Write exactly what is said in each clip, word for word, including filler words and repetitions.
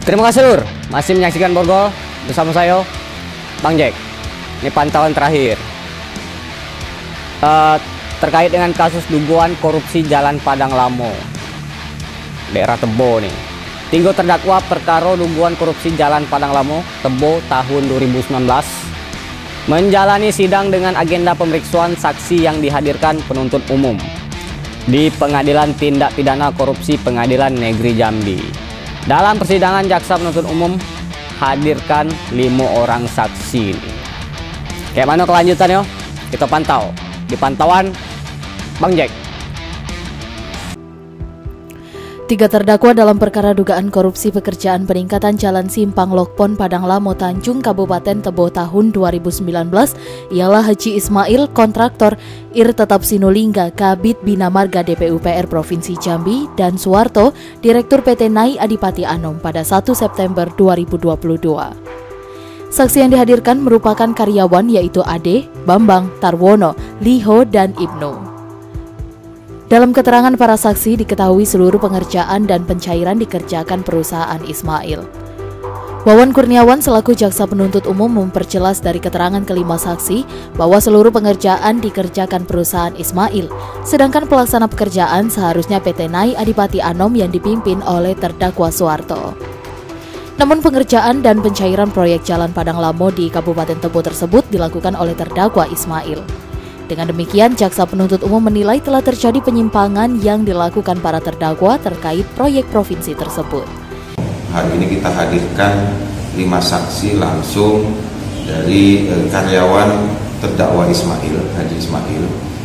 Terima kasih Lur, masih menyaksikan Borgol bersama saya, Bang Jack. Ini pantauan terakhir uh, terkait dengan kasus dugaan korupsi Jalan Padang Lamo, daerah Tebo nih. Tiga terdakwa perkara dugaan korupsi Jalan Padang Lamo, Tebo tahun dua ribu sembilan belas menjalani sidang dengan agenda pemeriksaan saksi yang dihadirkan penuntut umum di Pengadilan Tindak Pidana Korupsi Pengadilan Negeri Jambi. Dalam persidangan, jaksa penuntut umum hadirkan lima orang saksi. Kayak mana kelanjutannya? Kita pantau di pantauan Bang Jack. Tiga terdakwa dalam perkara dugaan korupsi pekerjaan peningkatan Jalan Simpang Lokpon Padang Lamo Tanjung Kabupaten Tebo tahun dua ribu sembilan belas ialah Haji Ismail, kontraktor, Ir Tetap Sinulingga, Kabid Bina Marga D P U P R Provinsi Jambi, dan Suwarto, Direktur P T Nai Adipati Anom pada satu September dua ribu dua puluh dua. Saksi yang dihadirkan merupakan karyawan yaitu Ade, Bambang, Tarwono, Liho, dan Ibnu. Dalam keterangan para saksi diketahui seluruh pengerjaan dan pencairan dikerjakan perusahaan Ismail. Wawan Kurniawan selaku jaksa penuntut umum memperjelas dari keterangan kelima saksi bahwa seluruh pengerjaan dikerjakan perusahaan Ismail, sedangkan pelaksana pekerjaan seharusnya P T Nai Adipati Anom yang dipimpin oleh terdakwa Suwarto. Namun pengerjaan dan pencairan proyek Jalan Padang Lamo di Kabupaten Tebo tersebut dilakukan oleh terdakwa Ismail. Dengan demikian, jaksa penuntut umum menilai telah terjadi penyimpangan yang dilakukan para terdakwa terkait proyek provinsi tersebut. Hari ini kita hadirkan lima saksi langsung dari eh, karyawan terdakwa Ismail, Haji Ismail,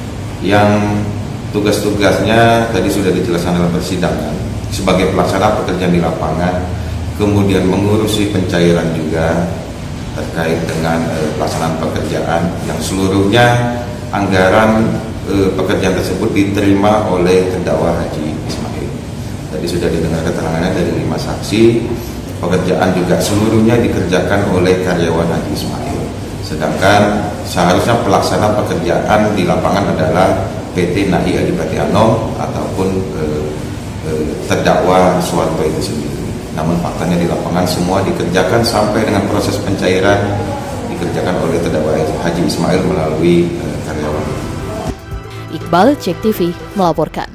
yang tugas-tugasnya tadi sudah dijelaskan dalam persidangan sebagai pelaksana pekerjaan di lapangan, kemudian mengurusi pencairan juga terkait dengan eh, pelaksanaan pekerjaan yang seluruhnya anggaran e, pekerjaan tersebut diterima oleh terdakwa Haji Ismail. Tadi sudah didengar keterangannya dari lima saksi. Pekerjaan juga seluruhnya dikerjakan oleh karyawan Haji Ismail. Sedangkan seharusnya pelaksana pekerjaan di lapangan adalah P T Nai Adipati Anom ataupun e, e, terdakwa Suwarto itu sendiri. Namun faktanya di lapangan semua dikerjakan sampai dengan proses pencairan dikerjakan oleh terdakwa Haji Ismail melalui e, karyawan. Iqbal, Cek T V melaporkan.